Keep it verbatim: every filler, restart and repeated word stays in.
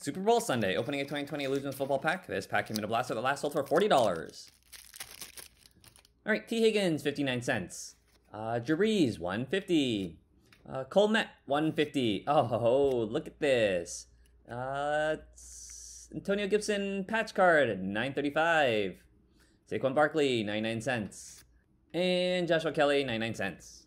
Super Bowl Sunday, opening a twenty twenty Illusions football pack. This pack came in a blaster that last sold for forty dollars. All right, T. Higgins, fifty-nine cents. Uh, Jabreeze, one fifty. Uh, Cole Met, one fifty. Oh, look at this. Uh, Antonio Gibson patch card, nine thirty-five. Saquon Barkley, ninety-nine cents. And Joshua Kelly, ninety-nine cents.